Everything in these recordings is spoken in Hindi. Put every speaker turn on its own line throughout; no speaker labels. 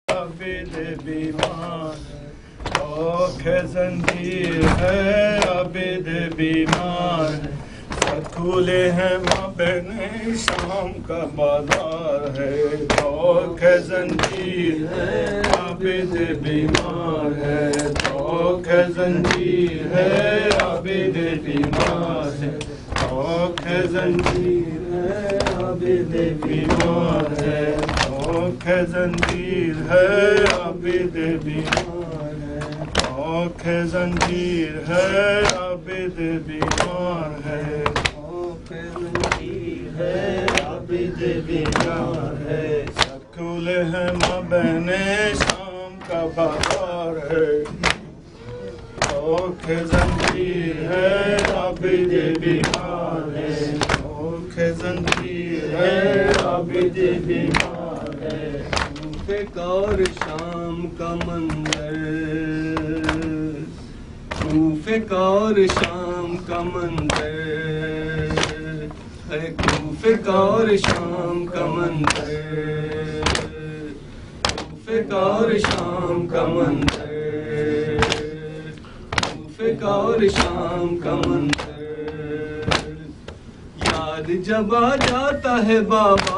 आबिद बीमार, शौक जंजीर है आबिद बीमार, खुले हैं माबैने शाम का बाजार है, शौक जंजीर है आबिद बीमार है, शौक जंजीर है आबिद बीमार है, शौक जंजीर है आबिद बीमार है, शौक जंजीर है आबिद बीमार है, शौक जंजीर है आबिद बीमार है, शौक जंजीर है आबिद बीमार है, सब खुले हैं माबैने शाम का बाजार है, शौक जंजीर है आबिद बीमार है, शौक जंजीर है आबिद बीमार है, और शाम का मंजर, कूफे का और शाम का मंजर है, कूफे का और शाम का मंजर, कूफे का और शाम का मंजर, कूफे का और शाम का मंजर, याद जब आ जाता है बाबा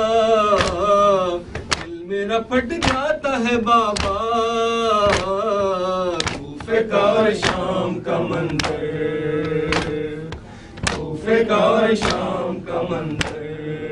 मेरा फट जाता है बाबा, कूफे का और शाम का मंजर, कूफे का और शाम का मंजर,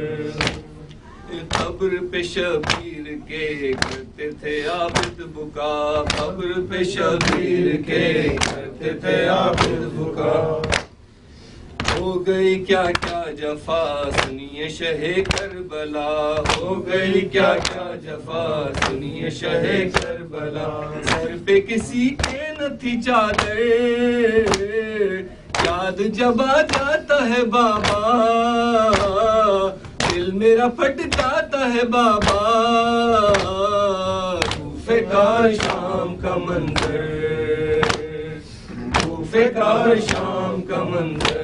कब्र पे शबीर के करते थे आबिद बुका, कब्र पे शबीर के करते थे आबिद बुका, हो गई क्या क्या जफा सुनिए शहे करबला, हो गई क्या क्या जफा सुनिए शहे करबला, सर पे किसी के न थी चादर, याद जब आ जाता है बाबा दिल मेरा फट जाता है बाबा, कूफे का शाम का मंजर, कूफे का शाम का मंजर,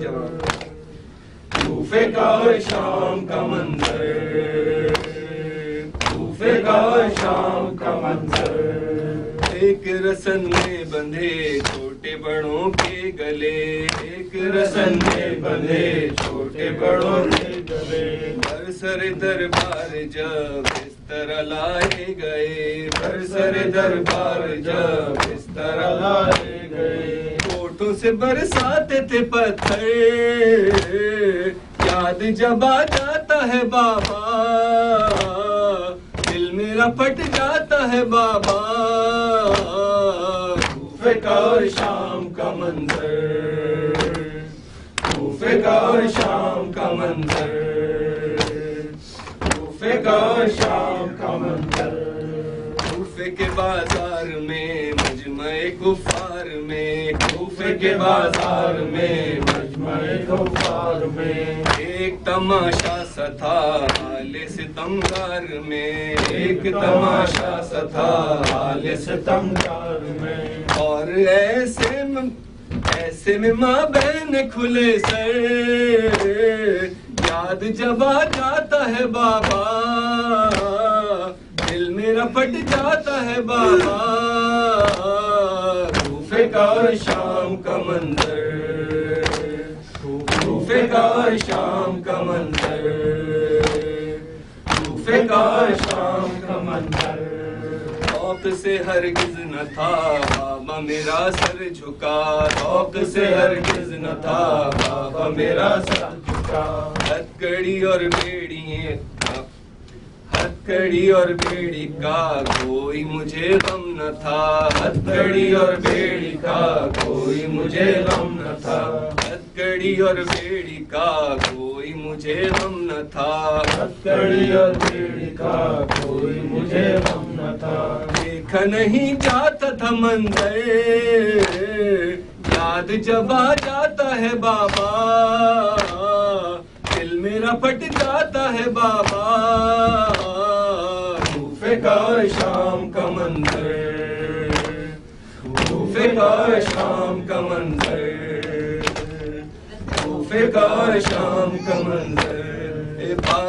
कूफे का शाम का मंजर, कूफे का शाम का मंजर, एक रसन में बंधे छोटे बड़ों के गले, एक रसन में बंधे छोटे बड़ों के गले, बरसर दरबार जब बिस्तर लाए गए, बरसर दरबार जब बिस्तर लाए गए, होठों से बरसाते थे पत्थर, याद जब आ जाता है बाबा दिल मेरा फट जाता है बाबा, कूफे का और शाम का मंजर, कूफे का और शाम का मंजर, कूफे का और शाम का मंजर, कूफे के बाजार में मजमे कुफार में, कूफे के बाजार में मजमे कुफार में, एक तमाशा सा था हाले सितमगार में, एक तमाशा सा था हाले सितमगार में, और ऐसे में माँ बहन खुले सर, याद जब आ जाता है बाबा दिल मेरा फट जाता है बाबा, कूफे का और शाम का मंजर, कूफे का और शाम का मंजर, कूफे का और शाम का मंजर, शौक से हरगिज न था बाबा मेरा सर झुका, शौक से हरगिज न था बाबा मेरा सर झुका, हथकड़ी और बेड़ियां, हथकड़ी और बेड़ी का कोई मुझे गम न था, हथकड़ी और बेड़ी का कोई मुझे गम न था, हथकड़ी और बेड़ी का कोई मुझे गम न था, हथकड़ी और बेड़ी का कोई मुझे गम न था, देखा नहीं जाता था मंजर, याद जब आ जाता है बाबा दिल मेरा फट जाता है बाबा, कूफे का और शाम का मंजर, कूफे का और शाम का मंजर, कूफे का और शाम का मंजर,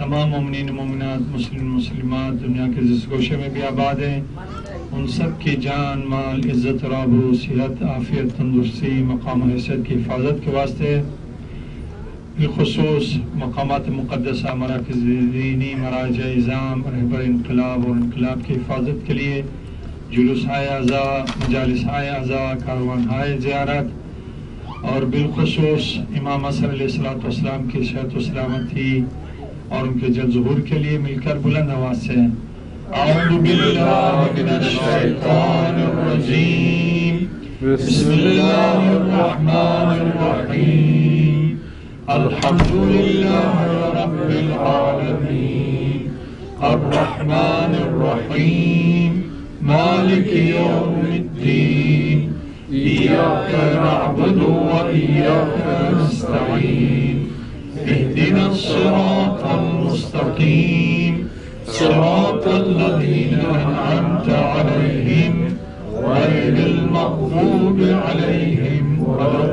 तमाम मोमिनीन मोमिनात मुस्लिम मुस्लिमात दुनिया के जिस गोशे में भी आबाद हैं उन सब की जान माल इज़्ज़त राबू सेहत आफियत तंदुरुस्ती मकाम हैसियत की हिफाजत के वास्ते बिलखुसूस मकामात मुक़द्दसा मराकिज़ दीनी मराज इज़ाम रहबर इनकलाब और इनकलाब की हिफाजत के लिए जुलूस आज़ा मजालिस आज़ा कारवान ज़ियारत और बिलखुसूस इमाम असर अलैहिस्सलाम की सेहत व सलामती और उनके जल्द ज़ुहूर के लिए मिलकर बुलंद आवाज़ से अऊज़ु बिल्लाहि मिनश शैतानिर रजीम बिस्मिल्लाहिर रहमानिर रहीम अल्हम्दुलिल्लाहि रब्बिल आलमीन अर्रहमानिर रहीम मालिकि यौमिद्दीन इय्याका नअबुदु व इय्याका नस्तईन اهدنا الصراط المستقيم صراط الذين أنعمت عليهم غير المغضوب عليهم ولا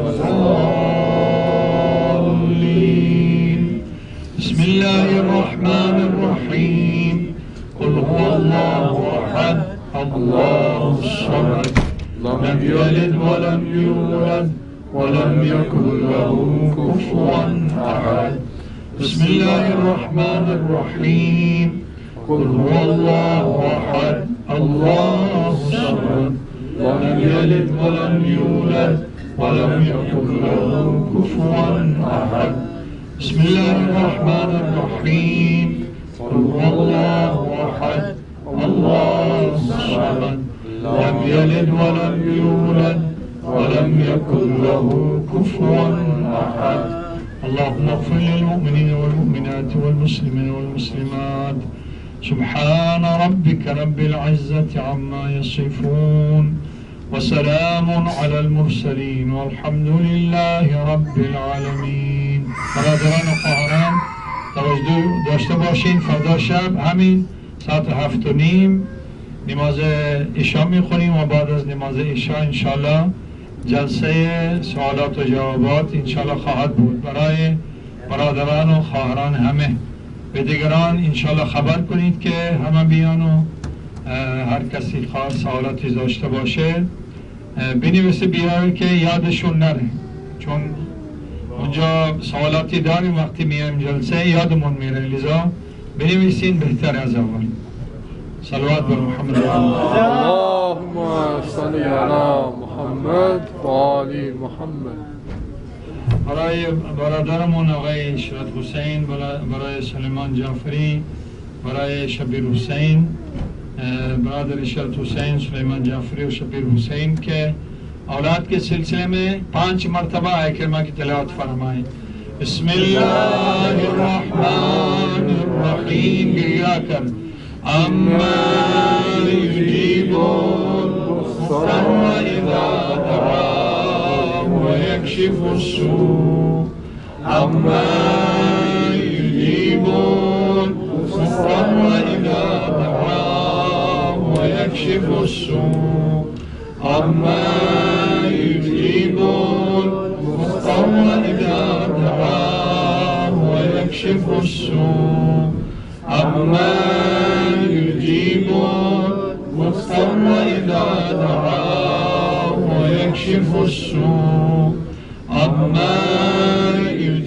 الضالين بسم الله الرحمن الرحيم قل هو الله أحد الله الصمد لم يلد ولم يولد ولم يكن له كفوا أحد بسم الله الرحمن الرحيم قل هو الله أحد الله الصمد لم يلد ولم يولد ولم يكن له كفوا أحد بسم الله الرحمن الرحيم قل هو الله أحد الله الصمد لم يلد ولم يولد ولم يكن له كفوا أحد اللهم اغفر للمؤمنين والمؤمنات والمسلمين والمسلمات سبحان ربك رب العزة عما يصفون وسلام على المرسلين والحمد لله رب العالمين. برادران و خواهران توجه داشته باشین فردا شب همین ساعت 7:30 نماز عشا میخونیم و بعد از نماز عشا انشالله جلسه سوالات و جوابات انشالله خواهد بود. برای برادران و خواهران همه به دیگران انشالله خبر کنید که همه بیان و هر کسی خواهد سوالاتی داشته باشه بنویسه بیاره که یادشون نره، چون اونجا سوالاتی داریم وقتی میایم جلسه یادمون میره، لذا بنویسین بهتر از اول. صلوات بر محمد
اللهم صل علی محمد و آل محمد.
برای برادرمون آقای اشرت حسین، برای سلیمان جعفری، برای شبیر حسین، برادر اشرت حسین، سلیمان جعفری و شبیر حسین که اولاد کے سلسلے میں 5 مرتبہ آیت کریمہ کی تلاوت فرمائیں. بسم اللہ الرحمن الرحیم گریا کر اما یجیب المضطر اذا دعاه ویکشف السوء اما یجیب المضطر اذا دعاه ویکشف السوء اما يجيب المضطر إذا دعاه ويكشف السوء أما يجيب المضطر إذا دعاه ويكشف السوء أما